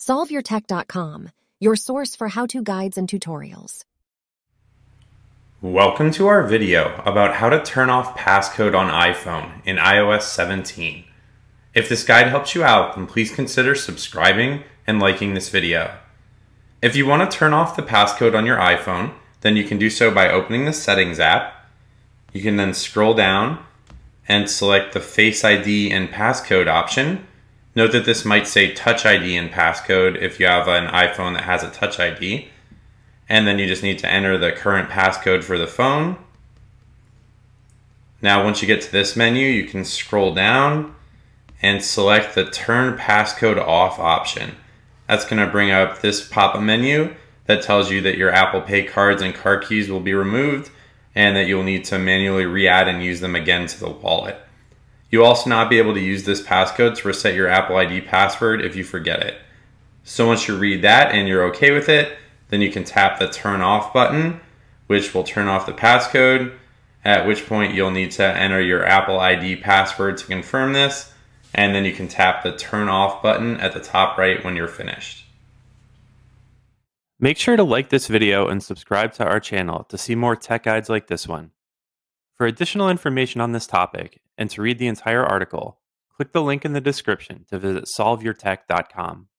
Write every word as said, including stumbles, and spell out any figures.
solve your tech dot com, your source for how-to guides and tutorials. Welcome to our video about how to turn off passcode on iPhone in i O S seventeen. If this guide helps you out, then please consider subscribing and liking this video. If you want to turn off the passcode on your iPhone, then you can do so by opening the Settings app. You can then scroll down and select the Face I D and Passcode option. Note that this might say Touch I D and Passcode if you have an iPhone that has a Touch I D. And then you just need to enter the current passcode for the phone. Now once you get to this menu, you can scroll down and select the Turn Passcode Off option. That's going to bring up this pop-up menu that tells you that your Apple Pay cards and car keys will be removed and that you'll need to manually re-add and use them again to the wallet. You'll also not be able to use this passcode to reset your Apple I D password if you forget it. So once you read that and you're okay with it, then you can tap the Turn Off button, which will turn off the passcode, at which point you'll need to enter your Apple I D password to confirm this, and then you can tap the Turn Off button at the top right when you're finished. Make sure to like this video and subscribe to our channel to see more tech guides like this one. For additional information on this topic and to read the entire article, click the link in the description to visit solve your tech dot com.